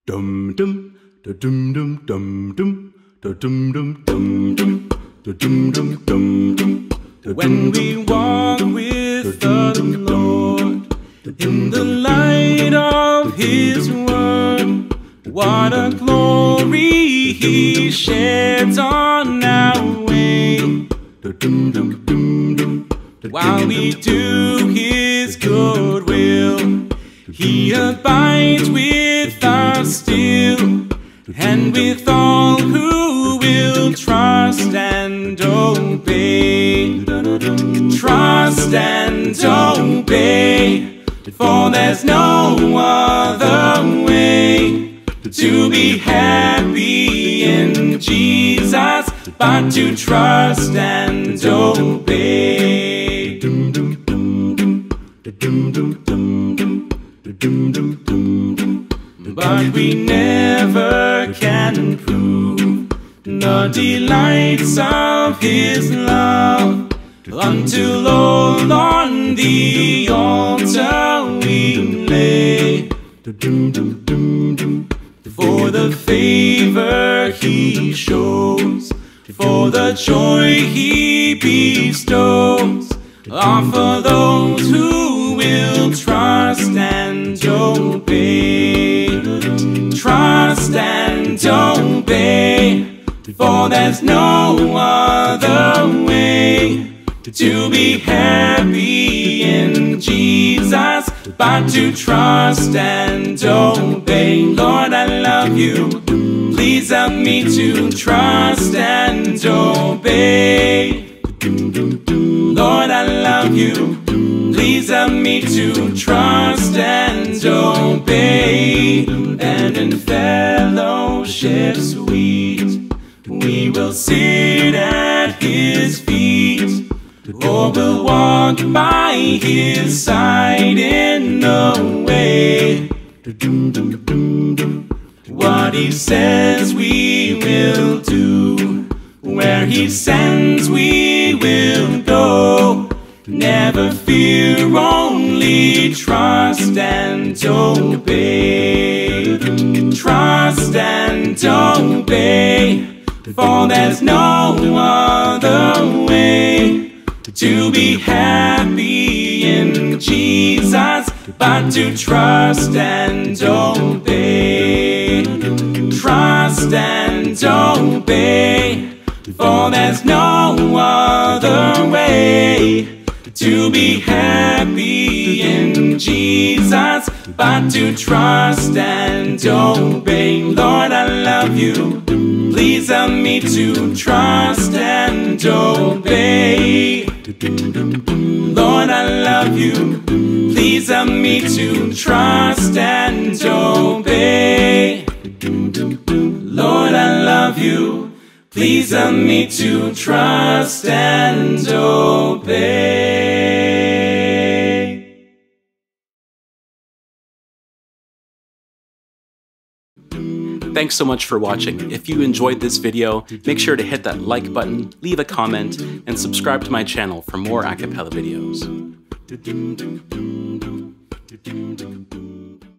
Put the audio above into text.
Dum dum da dum dum dum dum da dum dum dum dum da dum dum dum dum. When we walk with the Lord in the light of His word, what a glory He sheds on our way. While we do His good will, He abides with us still, and with all who will trust and obey. Trust and obey, for there's no other way to be happy in Jesus but to trust and obey. But we never can prove the delights of His love until all on the altar we lay. For the favor He shows, for the joy He bestows, are for those who will trust and obey. Trust and obey, for there's no other way to be happy in Jesus but to trust and obey. Lord, I love You, please help me to trust and obey. Lord, I love You, please help me to trust and obey. And in fellowship sweet, we will sit at His feet, or we'll walk by His side in the way. What He says we will do, where He sends we will go. Never fear, only trust and obey. Trust and obey, for there's no other way to be happy in Jesus but to trust and obey. Trust and obey, for there's no other way to be happy in Jesus but to trust and obey. Lord, I love You, please help me to trust and obey. Lord, I love You, please help me to trust and obey. Lord, I love You, please help me to trust and obey. Thanks so much for watching. If you enjoyed this video, make sure to hit that like button, leave a comment, and subscribe to my channel for more a cappella videos.